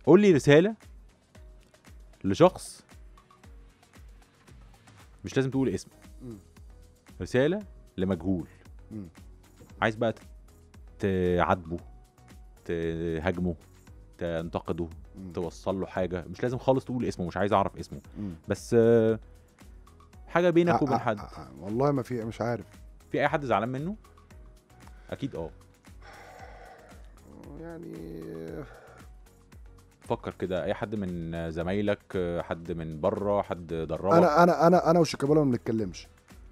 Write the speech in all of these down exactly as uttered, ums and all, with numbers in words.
قول لي رساله لشخص، مش لازم تقول اسمه، مم. رساله لمجهول، مم. عايز بقى تعاتبه، تهاجمه، تنتقده، مم. توصل له حاجه، مش لازم خالص تقول اسمه، مش عايز اعرف اسمه، مم. بس آه، حاجه بينك ع- وبين ع- حد. ع- والله ما في، مش عارف في اي حد زعلان منه؟ اكيد اه. يعني. فكر كده، اي حد من زمايلك، حد من بره، حد دربك. انا انا انا انا وشيكابالا ما بنتكلمش،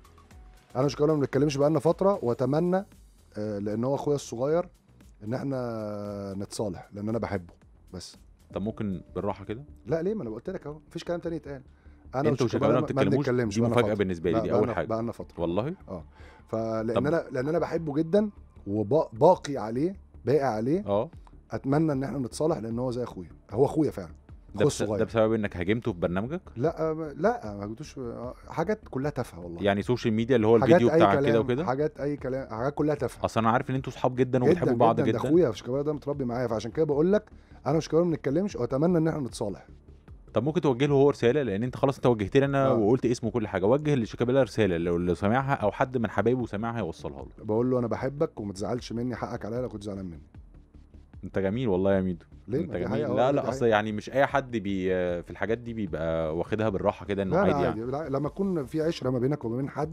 انا وشيكابالا ما بنتكلمش بقالنا فتره، واتمنى آه، لان هو اخويا الصغير ان احنا نتصالح، لان انا بحبه بس. طب ممكن بالراحه كده؟ لا ليه؟ ما انا قلت لك اهو مفيش كلام تاني يتقال. انا انت وشيكابالا وشيكابالا ما ما بتتكلموش؟ بنتكلمش دي بقالنا مفاجاه فترة. بالنسبه لي، لا دي اول بقالنا حاجه بقالنا فتره والله. اه. فلان طب انا لان انا بحبه جدا وباقي عليه، باقي عليه. اه، اتمنى ان احنا نتصالح، لان هو زي اخويا، هو اخويا فعلا، ده اخويا بس... ده الصغير. بسبب انك هاجمته في برنامجك؟ لا ما- لا ما جبتوش آه، حاجات كلها تافهه والله. يعني سوشيال ميديا اللي هو حاجات الفيديو اي بتاع كده كلام، وكده؟ حاجات اي كلام، حاجات كلها تافهه. اصل انا عارف ان انتوا صحاب جدا جدا وبتحبوا بعض جدا، جدا. ده اخويا شيكابالا ده متربي معايا، فعشان كده بقول لك انا وشيكابالا ما بنتكلمش، واتمنى ان احنا نتصالح. طب ممكن توجه له هو رساله، لان انت خلاص انت وجهت لي انا آه. وقلت اسمه وكل حاجه، وجه لشيكابالا رساله، لو اللي سامعها او حد من حبايبه سامعها يوصلها له. بقول له انا بحبك وما تزعلش مني، حقك عليا لو كنت زعلان مني. انت جميل والله يا ميدو. ليه؟ انت ما دي جميل. حقيقة، لا آه، لا دي اصل حقيقة. يعني مش اي حد بي في الحاجات دي بيبقى واخدها بالراحه كده انه لا لا عادي عادي، يعني. لا، لما يكون في عشره ما بينك وما بين حد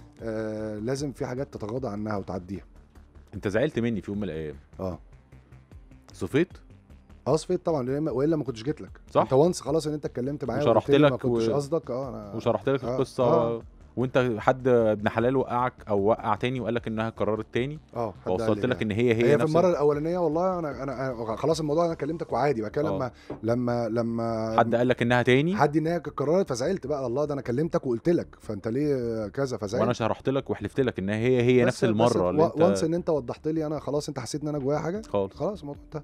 آه لازم في حاجات تتغاضى عنها وتعديها. انت زعلت مني في يوم من الايام؟ اه صفيت اه صفيت طبعا، لأن- والا ما كنتش جيت لك. صح. انت وانس خلاص ان انت اتكلمت معايا وشرحت وقلت لي ما لك كنتش و... قصدك. اه انا وشرحت لك آه القصه اه, وانت حد ابن حلال وقعك او وقع تاني وقال لك انها قررت تاني، آه حد قال فوصلت لي لك كده. ان هي هي, هي في نفس المره الاولانيه والله انا انا, أنا خلاص الموضوع، انا كلمتك وعادي بقى كده. آه. لما لما لما حد قال لك انها تاني حد ان هي قررت فزعلت بقى. الله، ده انا كلمتك وقلت لك، فانت ليه كذا؟ فزعلت. وانا شرحت لك وحلفت لك انها هي هي بس نفس المره بس اللي انت وانس ان انت وضحت لي، انا خلاص انت حسيت ان انا جوايا حاجه، خالص. خلاص الموضوع انتهى.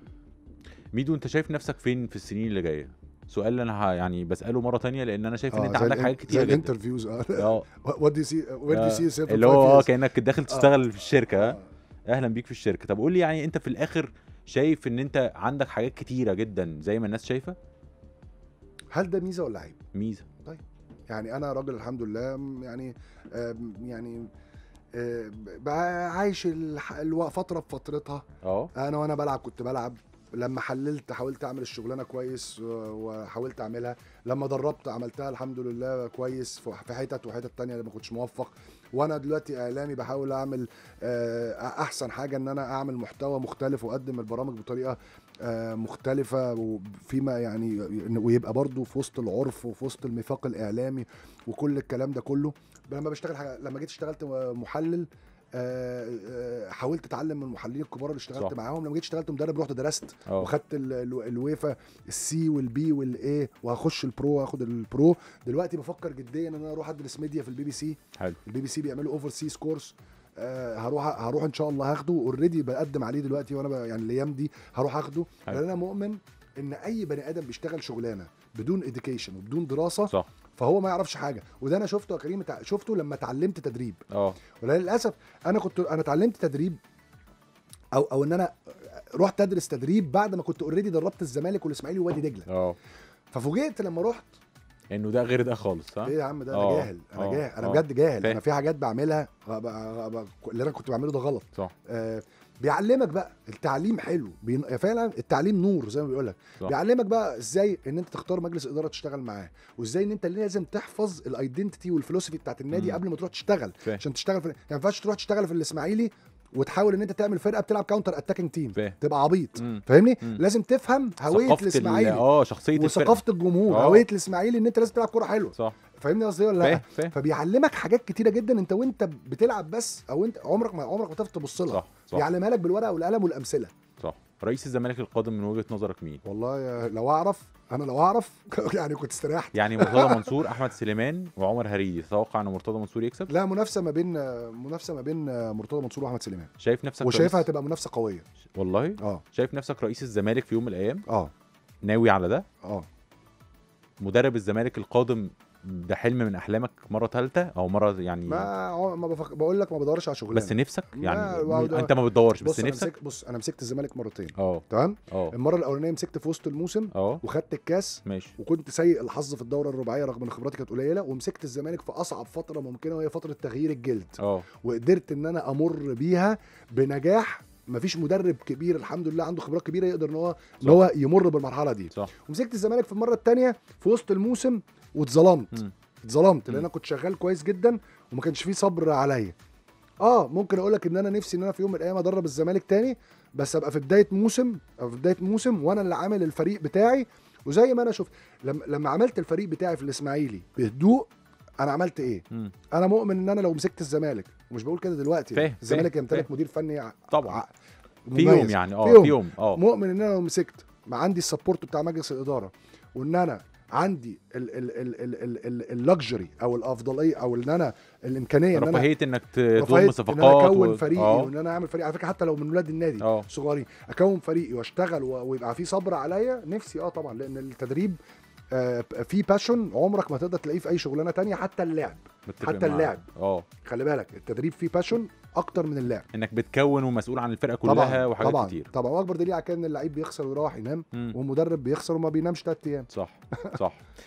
ميدو انت شايف نفسك فين في السنين اللي جايه؟ سؤال اللي انا ه- يعني بساله مره تانية، لان انا شايف ان اه انت زي عندك الان- حاجات زي كتيره جدا. الانترفيوز. اه اه وات دو سي وير دو سي سيلف اللي هو اه كانك داخل تشتغل في الشركه. ها؟ آه. اهلا بيك في الشركه. طب قول لي يعني انت في الاخر شايف ان انت عندك حاجات كتيره جدا زي ما الناس شايفه؟ هل ده ميزه ولا عيب؟ ميزه. يعني انا راجل الحمد لله، م- يعني آم، يعني آه، بقى عايش الح- الو- فتره بفترتها. اه انا وانا بلعب كنت بلعب، لما حللت حاولت اعمل الشغلانه كويس و- وحاولت اعملها، لما دربت عملتها الحمد لله كويس في في حتت وحتت تانية اللي ما كنتش موفق. وانا دلوقتي اعلامي بحاول اعمل آه، احسن حاجه ان انا اعمل محتوى مختلف واقدم البرامج بطريقه آه، مختلفه، وفيما يعني ويبقى برضو في وسط العرف وفي وسط الميثاق الاعلامي وكل الكلام ده كله. لما بشتغل حاجة، لما جيت اشتغلت محلل آه، آه، حاولت اتعلم من المحللين الكبار اللي اشتغلت صح. معاهم. لما جيت اشتغلت مدرب رحت درست اه وخدت ال- ال- الويفا السي والبي والاي، وهخش البرو واخد البرو. دلوقتي بفكر جديا ان انا اروح ادرس ميديا في البي بي سي. حلو. البي بي سي بيعملوا اوفر سيز كورس، آه هروح هروح ان شاء الله هاخده، اوريدي بقدم عليه دلوقتي، وانا ب- يعني الايام دي هروح اخده. حلو. لان انا مؤمن ان اي بني ادم بيشتغل شغلانه بدون اديوكيشن وبدون دراسه صح. فهو ما يعرفش حاجه. وده انا شفته يا كريم، تع- شفته لما اتعلمت تدريب. اه وللاسف انا كنت انا اتعلمت تدريب او او ان انا رحت ادرس تدريب بعد ما كنت اوريدي دربت الزمالك والاسماعيلي ووادي دجله. اه ففوجئت لما رحت، انه ده غير ده خالص. ها ايه يا عم ده انا آه، جاهل، انا آه، جاهل، انا آه. بجد جاهل. فاهم. انا في حاجات بعملها غ- غ- غ- اللي انا كنت بعمله ده غلط. صح آه بيعلمك بقى التعليم حلو، بين... فعلا التعليم نور زي ما بيقول لك. صح. بيعلمك بقى ازاي ان انت تختار مجلس اداره تشتغل معاه، وازاي ان انت لازم تحفظ الايدنتيتي والفلوسفي بتاعت النادي مم. قبل ما تروح تشتغل. فاهم. عشان تشتغل في يعني ما ينفعش تروح تشتغل في الاسماعيلي وتحاول ان انت تعمل فرقه بتلعب كاونتر اتاكينج تيم، فاهم. تبقى عبيط. مم. فاهمني؟ مم. لازم تفهم هويه ثقافة ال- الاسماعيلي اه شخصيه الفرقه. وثقافه الجمهور. آه. هويه الاسماعيلي ان انت لازم تلعب كوره حلوه. صح. فاهمني قصدي ولا لا؟ فاهم فاهم. فبيعلمك حاجات كتيره جدا انت وانت بتلعب بس، او انت عمرك ما عمرك ما تعرف تبص لها. صح صح بيعلمها لك بالورقه والقلم والامثله. صح. رئيس الزمالك القادم من وجهه نظرك مين؟ والله يا- لو اعرف، انا لو اعرف يعني كنت استريحت. يعني مرتضى منصور، احمد سليمان، وعمر هريدي، تتوقع ان مرتضى منصور يكسب؟ لا، منافسه ما بين منافسه ما بين مرتضى منصور واحمد سليمان، شايف نفسك وشايفها رئيس؟ هتبقى منافسه قويه. والله اه شايف نفسك رئيس الزمالك في يوم من الايام؟ اه ناوي على ده؟ اه مدرب الزمالك القادم ده حلم من احلامك مره ثالثه او مره يعني؟ ما عم- ما بفك... بقول لك ما بدورش على شغلانه. بس نفسك ما- يعني ما- م- انت ما بتدورش بص بس انا نفسك. مسك... بص انا مسكت الزمالك مرتين اه تمام. اه المره الاولانيه مسكت في وسط الموسم اه وخدت الكاس، ماشي وكنت سيء الحظ في الدوره الرباعيه رغم ان خبراتي كانت قليله، ومسكت الزمالك في اصعب فتره ممكنه وهي فتره تغيير الجلد، اه وقدرت ان انا امر بيها بنجاح. مفيش مدرب كبير الحمد لله عنده خبرات كبيره يقدر ان هو ان هو يمر بالمرحله دي. صح ومسكت الزمالك في المره الثانيه في وسط الموسم واتظلمت. مم. اتظلمت لان مم. انا كنت شغال كويس جدا وما كانش فيه صبر عليا. اه ممكن اقول لك ان انا نفسي ان انا في يوم من الايام ادرب الزمالك تاني، بس ابقى في بدايه موسم او في بدايه موسم وانا اللي عامل الفريق بتاعي. وزي ما انا شفت لما لما عملت الفريق بتاعي في الاسماعيلي بهدوء، انا عملت ايه؟ مم. انا مؤمن ان انا لو مسكت الزمالك، ومش بقول كده دلوقتي، فاهم، الزمالك فاهم، يمتلك فاهم. مدير فني ع- طبعا ع- في مميز. يوم يعني اه في يوم. في يوم اه مؤمن ان انا لو مسكت ما عندي السبورت بتاع مجلس الاداره، وان انا عندي اللكجري او الافضليه او ان انا الامكانيه ان انا رفاهيه انك ت- رفاهية تضم ان انا صفقات اكون و- فريقي اه وان انا اعمل فريق على فكره حتى لو من ولاد النادي اه صغيرين، اكون فريقي واشتغل و- ويبقى في صبر عليا. نفسي اه طبعا، لان التدريب آه في باشون عمرك ما تقدر تلاقيه في اي شغلانه تانية، حتى اللعب. متفق حتى معاك. اللعب. اه خلي بالك التدريب فيه باشون اكتر من اللعب. انك بتكون ومسؤول عن الفرقه كلها طبعا وحاجات طبعا كتير. طبعا. واكبر دليل على كده ان اللعيب بيخسر ويروح ينام، مم. والمدرب بيخسر وما بينامش ثلاث ايام. صح صح